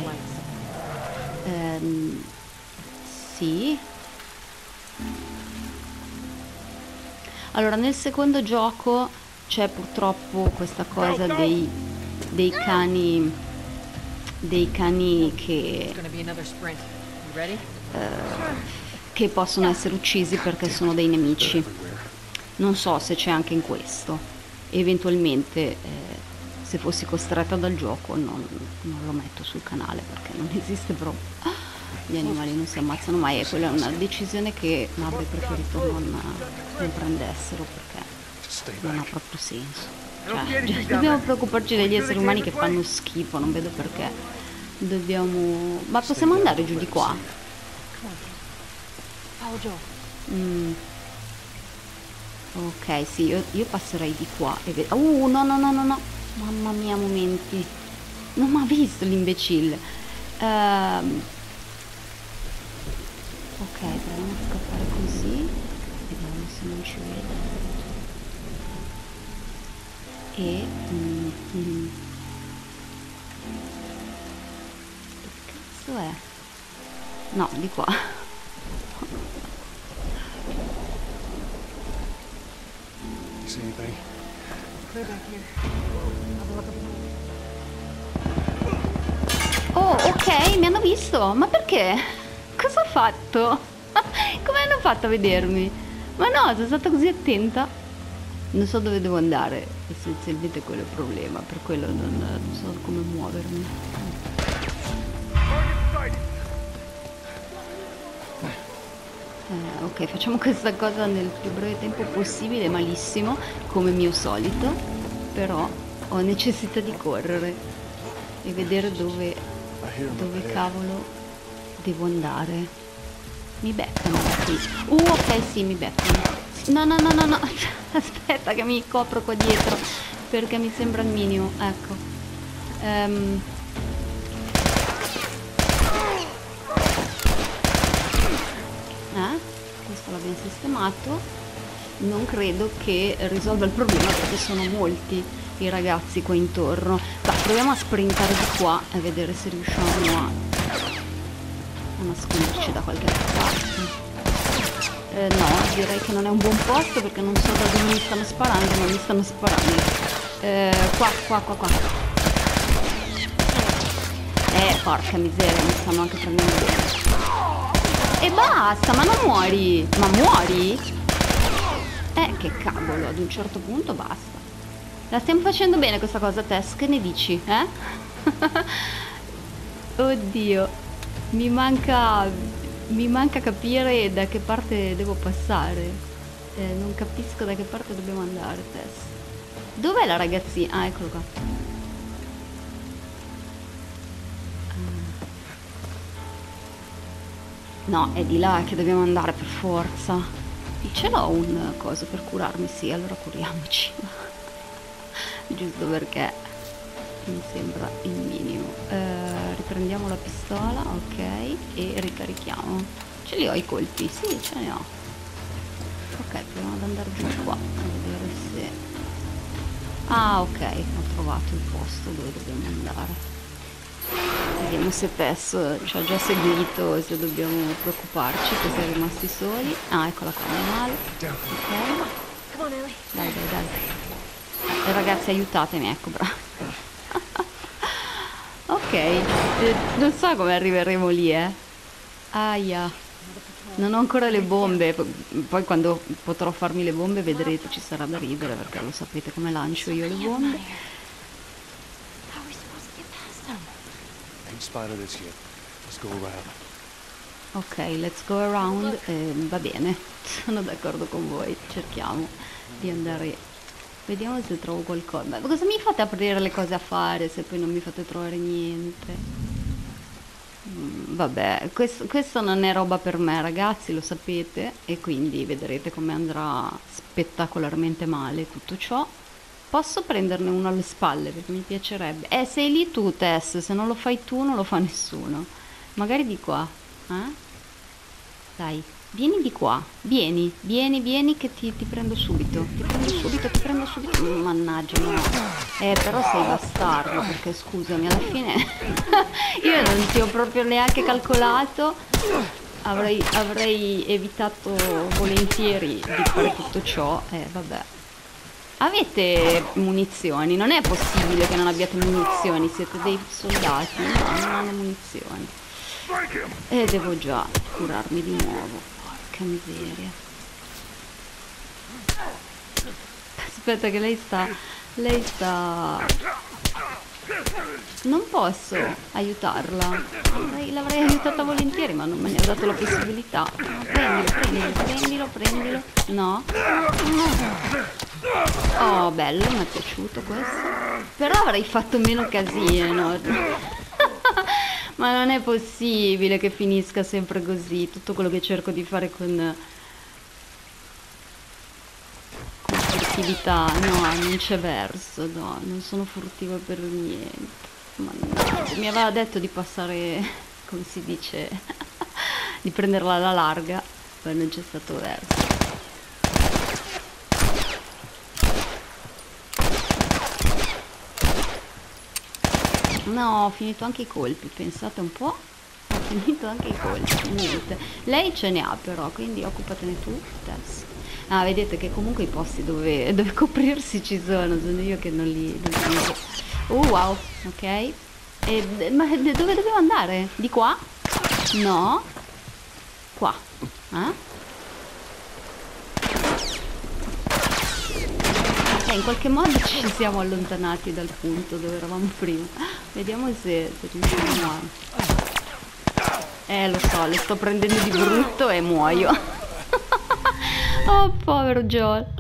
Um, sì. Allora nel secondo gioco c'è purtroppo questa cosa dei, dei cani dei cani che uh, che possono essere uccisi perché sono dei nemici. Non so se c'è anche in questo. Eventualmente eh, se fossi costretta dal gioco non, non lo metto sul canale perché non esiste proprio, gli animali non si ammazzano mai e quella è una decisione che avrei preferito non, non prendessero perché non ha proprio senso, cioè dobbiamo preoccuparci degli esseri umani che fanno schifo, non vedo perché dobbiamo, ma possiamo andare giù di qua? Mm. Ok, sì, io, io passerei di qua e vedo, uh no no no no no, mamma mia, momenti, non mi ha visto l'imbecille. Um, ok, proviamo a scappare così, vediamo se non ci vede. E mm, mm. che cazzo è? No, di qua. See anything? Oh, ok, mi hanno visto. Ma perché? Cosa ho fatto? Come hanno fatto a vedermi? Ma no, sono stata così attenta. Non so dove devo andare. Essenzialmente quello è il problema. Per quello non, non so come muovermi. Eh, ok, facciamo questa cosa nel più breve tempo possibile, malissimo, come mio solito, però ho necessità di correre e vedere dove, dove cavolo devo andare. Mi beccano da qui. Uh, ok, sì, mi beccano. No, no, no, no, no, aspetta che mi copro qua dietro, perché mi sembra il minimo, ecco. Um, Eh? Questo l'abbiamo sistemato. Non credo che risolva il problema perché sono molti i ragazzi qua intorno. Ma proviamo a sprintare di qua e vedere se riusciamo a, a nasconderci da qualche altra parte. Eh, no, direi che non è un buon posto perché non so da dove mi stanno sparando, ma mi stanno sparando. Eh, qua, qua, qua, qua. Eh, porca miseria, mi stanno anche prendendo bene. E basta, ma non muori! Ma muori? Eh, che cavolo, ad un certo punto basta. La stiamo facendo bene questa cosa, Tess, che ne dici, eh? Oddio, mi manca... mi manca capire da che parte devo passare. Eh, non capisco da che parte dobbiamo andare, Tess. Dov'è la ragazzina? Ah, eccolo qua. No, è di là che dobbiamo andare per forza. Ce l'ho un coso per curarmi, sì, allora curiamoci. Giusto perché mi sembra il minimo. Eh, riprendiamo la pistola, ok, e ricarichiamo. Ce li ho i colpi? Sì, ce ne ho. Ok, proviamo ad andare giù qua, a vedere se... Ah, ok, ho trovato il posto dove dobbiamo andare. Vediamo se Tess ci ha già seguito, se dobbiamo preoccuparci che siamo rimasti soli. Ah, eccola qua, non male. Ok. Dai, dai, dai. Eh, ragazzi, aiutatemi, ecco, bravo. Ok, eh, non so come arriveremo lì, eh. Aia. Non ho ancora le bombe, poi quando potrò farmi le bombe vedrete, ci sarà da ridere perché lo sapete come lancio io le bombe. How are we supposed to get past them? Ain't spotted us yet. Let's go around. Ok, let's go around, eh, va bene, sono d'accordo con voi, cerchiamo di andare, vediamo se trovo qualcosa. Ma cosa mi fate aprire le cose a fare se poi non mi fate trovare niente? Mm, vabbè, questo, questo non è roba per me ragazzi, lo sapete, e quindi vedrete come andrà spettacolarmente male tutto ciò. Posso prenderne uno alle spalle perché mi piacerebbe. Eh, sei lì tu Tess, se non lo fai tu non lo fa nessuno. Magari di qua, eh? Dai, vieni di qua, vieni, vieni, vieni che ti, ti prendo subito, ti prendo subito, ti prendo subito. Mannaggia, no. Eh, però sei bastardo, perché scusami, alla fine io non ti ho proprio neanche calcolato, avrei, avrei evitato volentieri di fare tutto ciò, eh, vabbè. Avete munizioni? Non è possibile che non abbiate munizioni, siete dei soldati, no, non hanno munizioni. E devo già curarmi di nuovo, porca miseria. Aspetta che lei sta, lei sta... Non posso aiutarla, l'avrei, l'avrei aiutata volentieri ma non me ne ha dato la possibilità. Prendilo, prendilo, prendilo, prendilo. No. Oh, bello, mi è piaciuto questo. Però avrei fatto meno casino. Ma non è possibile che finisca sempre così, tutto quello che cerco di fare con, con furtività, no, non c'è verso, no, non sono furtiva per niente. Mannaggia, mi aveva detto di passare, come si dice, di prenderla alla larga, poi non c'è stato verso. No, ho finito anche i colpi, pensate un po', ho finito anche i colpi, niente. Lei ce ne ha però, quindi occupatene tu, Tess. Ah, vedete che comunque i posti dove, dove coprirsi ci sono, sono io che non li, non li vedo. Oh, wow, ok. E, ma dove dovevo andare? Di qua? No? Qua. Eh? Eh, in qualche modo ci siamo allontanati dal punto dove eravamo prima. Vediamo se, se riusciamo a... Eh, lo so, le sto prendendo di brutto e muoio. Oh, povero Joel.